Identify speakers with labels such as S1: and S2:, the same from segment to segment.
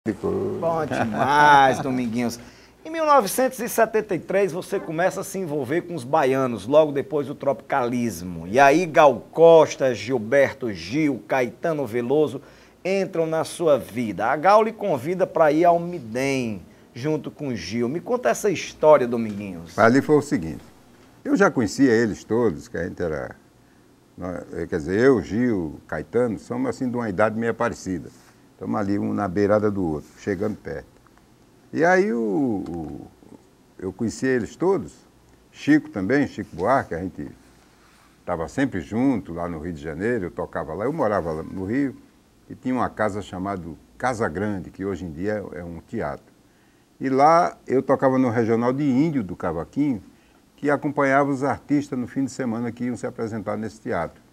S1: Bom demais, Dominguinhos. Em 1973, você começa a se envolver com os baianos, logo depois do tropicalismo. E aí Gal Costa, Gilberto Gil, Caetano Veloso entram na sua vida. A Gal lhe convida para ir ao Midem, junto com Gil. Me conta essa história, Dominguinhos.
S2: Ali foi o seguinte, eu já conhecia eles todos, que a gente era... Quer dizer, eu, Gil, Caetano, somos assim de uma idade meio parecida. Estamos ali um na beirada do outro, chegando perto. E aí eu conhecia eles todos, Chico também, Chico Buarque, a gente estava sempre junto lá no Rio de Janeiro, eu tocava lá, eu morava lá no Rio, e tinha uma casa chamada Casa Grande, que hoje em dia é um teatro. E lá eu tocava no Regional de Índio do Cavaquinho, que acompanhava os artistas no fim de semana que iam se apresentar nesse teatro,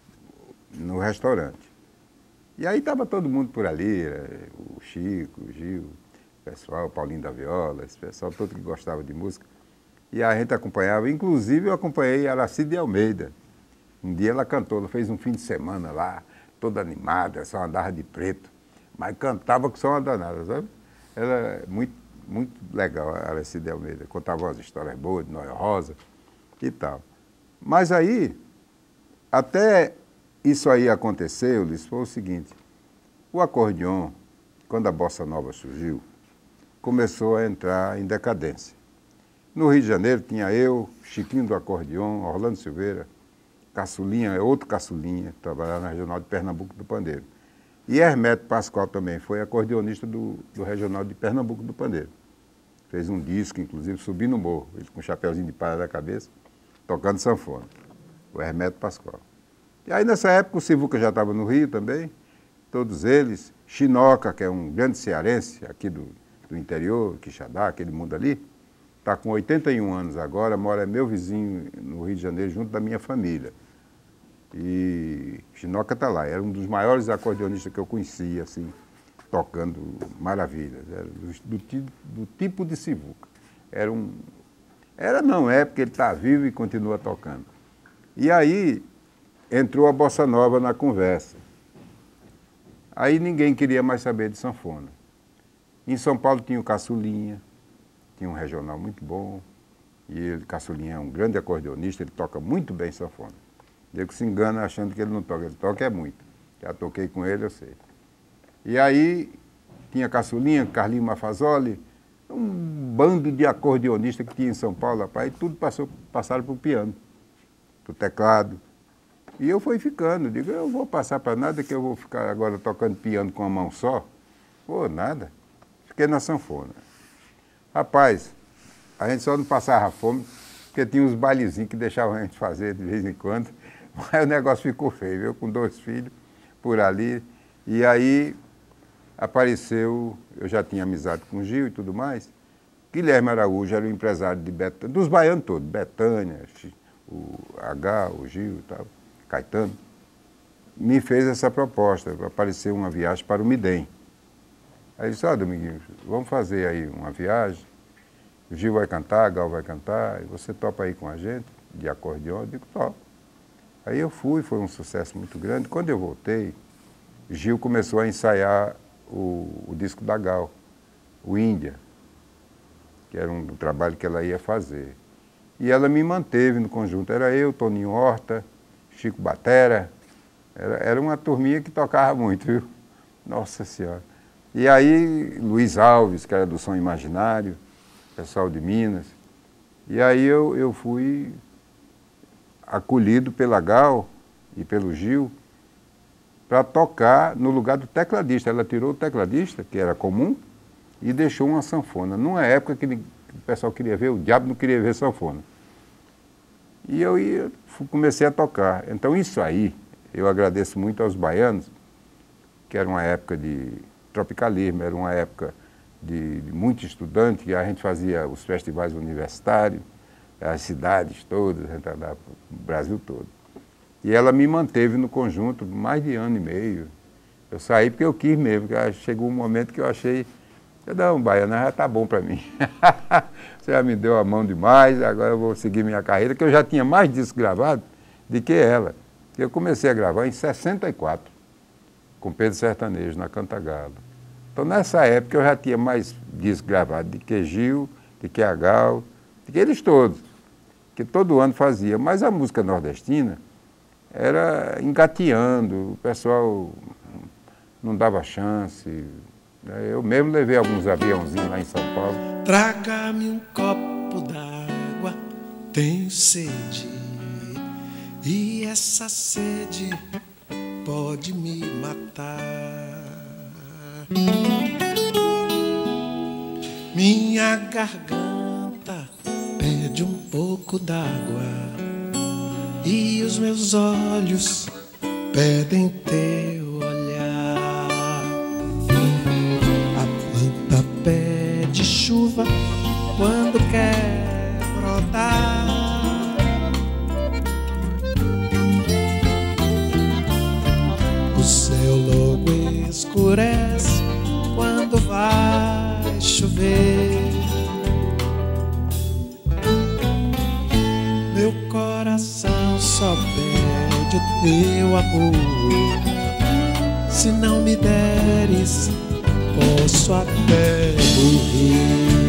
S2: no restaurante. E aí estava todo mundo por ali, o Chico, o Gil, o pessoal, o Paulinho da Viola, esse pessoal todo que gostava de música. E a gente acompanhava, inclusive eu acompanhei a Aracide Almeida. Um dia ela cantou, ela fez um fim de semana lá, toda animada, só andava de preto, mas cantava que só uma danada, sabe? Ela é muito legal, a Aracide Almeida, contava umas histórias boas de Noel Rosa e tal. Mas aí, até isso aí aconteceu, Luiz, foi o seguinte, o acordeon, quando a bossa nova surgiu, começou a entrar em decadência. No Rio de Janeiro tinha eu, Chiquinho do acordeon, Orlando Silveira, Caçulinha, outro Caçulinha, que trabalhava na Regional de Pernambuco do Pandeiro. E Hermeto Pascoal também foi acordeonista do Regional de Pernambuco do Pandeiro. Fez um disco, inclusive, Subi no Morro, ele com um chapeuzinho de palha na cabeça, tocando sanfona, o Hermeto Pascoal. E aí, nessa época, o Sivuca já estava no Rio também, todos eles. Chinoca, que é um grande cearense aqui do interior, Quixadá, aquele mundo ali, está com 81 anos agora, mora meu vizinho no Rio de Janeiro, junto da minha família. E Chinoca está lá, era um dos maiores acordeonistas que eu conhecia, assim, tocando maravilhas, era do tipo de Sivuca. É porque ele está vivo e continua tocando. E aí entrou a bossa nova na conversa. Aí ninguém queria mais saber de sanfona. Em São Paulo tinha o Caçulinha, tinha um regional muito bom, e ele, Caçulinha é um grande acordeonista, ele toca muito bem sanfona. Ele se engana achando que ele não toca, ele toca é muito. Já toquei com ele, eu sei. E aí tinha Caçulinha, Carlinho Mafazoli, um bando de acordeonistas que tinha em São Paulo, rapaz, e tudo passaram para o piano, para o teclado. E eu fui ficando, digo, eu vou passar para nada, que eu vou ficar agora tocando piano com a mão só. Pô, nada. Fiquei na sanfona. Rapaz, a gente só não passava fome, porque tinha uns bailezinhos que deixavam a gente fazer de vez em quando, mas o negócio ficou feio, eu com 2 filhos por ali. E aí apareceu, eu já tinha amizade com o Gil e tudo mais, Guilherme Araújo era o empresário de Betânia, dos baianos todos, Betânia, o H, o Gil e tal. Caetano, me fez essa proposta, apareceu uma viagem para o Midem. Aí ele disse, Dominguinhos, vamos fazer aí uma viagem, o Gil vai cantar, a Gal vai cantar, e você topa aí com a gente, de acordeon? Eu digo, topo. Aí eu fui, foi um sucesso muito grande. Quando eu voltei, Gil começou a ensaiar o disco da Gal, o Índia, que era um trabalho que ela ia fazer. E ela me manteve no conjunto, era eu, Toninho Horta, Chico Batera, era uma turminha que tocava muito, viu? Nossa Senhora. E aí, Luiz Alves, que era do Som Imaginário, pessoal de Minas. E aí eu fui acolhido pela Gal e pelo Gil para tocar no lugar do tecladista. Ela tirou o tecladista, que era comum, e deixou uma sanfona. Numa época que o pessoal queria ver, o diabo não queria ver sanfona. E eu comecei a tocar. Então isso aí, eu agradeço muito aos baianos, que era uma época de tropicalismo, era uma época de muito estudante, que a gente fazia os festivais universitários, as cidades todas, a gente andava o Brasil todo. E ela me manteve no conjunto mais de 1 ano e meio. Eu saí porque eu quis mesmo, porque chegou um momento que eu achei, não, baiano, já está bom para mim. Você já me deu a mão demais, agora eu vou seguir minha carreira, que eu já tinha mais discos gravados do que ela. Eu comecei a gravar em 64, com Pedro Sertanejo, na Cantagalo. Então, nessa época, eu já tinha mais disco gravado de que Gil, de que Gal, de que eles todos, que todo ano fazia. Mas a música nordestina era engateando, o pessoal não dava chance. Eu mesmo levei alguns aviãozinhos lá em São Paulo.
S3: Traga-me um copo d'água, tenho sede, e essa sede pode me matar. Minha garganta pede um pouco d'água e os meus olhos pedem teu olhar. A planta pede chuva quando quer brotar. O céu logo escurece quando vai chover. Meu coração só pede o teu amor. Se não me deres, posso até morrer.